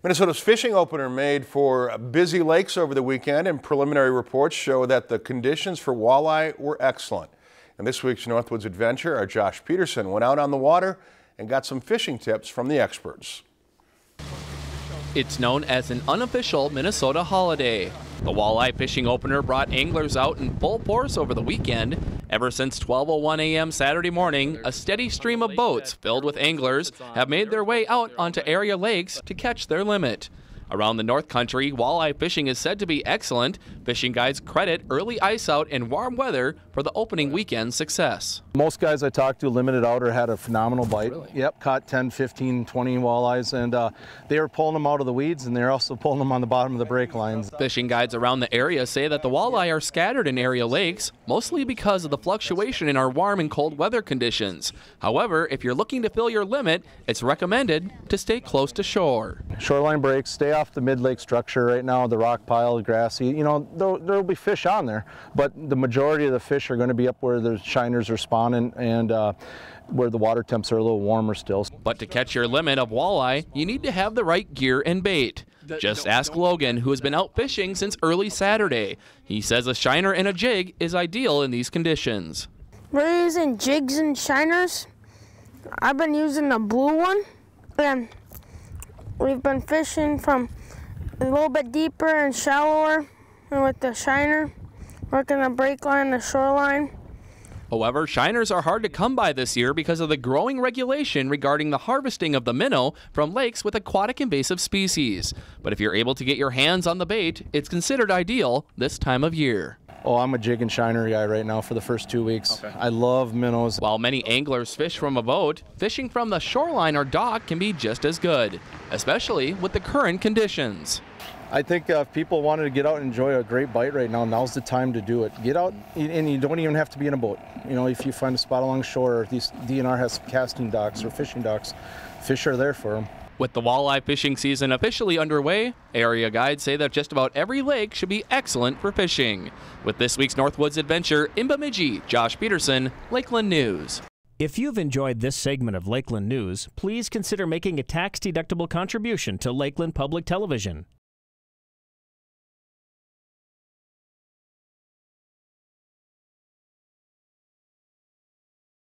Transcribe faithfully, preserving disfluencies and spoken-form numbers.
Minnesota's fishing opener made for busy lakes over the weekend, and preliminary reports show that the conditions for walleye were excellent. In this week's Northwoods adventure, our Josh Peterson went out on the water and got some fishing tips from the experts. It's known as an unofficial Minnesota holiday. The walleye fishing opener brought anglers out in full force over the weekend. Ever since twelve oh one a m Saturday morning, a steady stream of boats filled with anglers have made their way out onto area lakes to catch their limit. Around the North Country, walleye fishing is said to be excellent. Fishing guides credit early ice out and warm weather for the opening weekend success. Most guys I talked to limited out or had a phenomenal bite. Really? Yep, caught ten, fifteen, twenty walleyes, and uh, they were pulling them out of the weeds, and they're also pulling them on the bottom of the break lines. Fishing guides around the area say that the walleye are scattered in area lakes, mostly because of the fluctuation in our warm and cold weather conditions. However, if you're looking to fill your limit, it's recommended to stay close to shore. Shoreline breaks, stay off the mid-lake structure right now, the rock pile, the grassy, you know, there will be fish on there, but the majority of the fish are going to be up where the shiners are spawning and uh, where the water temps are a little warmer still. But to catch your limit of walleye, you need to have the right gear and bait. Just ask Logan, who has been out fishing since early Saturday. He says a shiner and a jig is ideal in these conditions. We're using jigs and shiners. I've been using the blue one, and we've been fishing from a little bit deeper and shallower, and with the shiner, working the break line, the shoreline. However, shiners are hard to come by this year because of the growing regulation regarding the harvesting of the minnow from lakes with aquatic invasive species. But if you're able to get your hands on the bait, it's considered ideal this time of year. Oh, I'm a jig and shiner guy right now for the first two weeks. Okay. I love minnows. While many anglers fish from a boat, fishing from the shoreline or dock can be just as good, especially with the current conditions. I think uh, if people wanted to get out and enjoy a great bite right now, now's the time to do it. Get out, and you don't even have to be in a boat. You know, if you find a spot along shore, these D N R has casting docks or fishing docks, fish are there for them. With the walleye fishing season officially underway, area guides say that just about every lake should be excellent for fishing. With this week's Northwoods adventure in Bemidji, Josh Peterson, Lakeland News. If you've enjoyed this segment of Lakeland News, please consider making a tax-deductible contribution to Lakeland Public Television.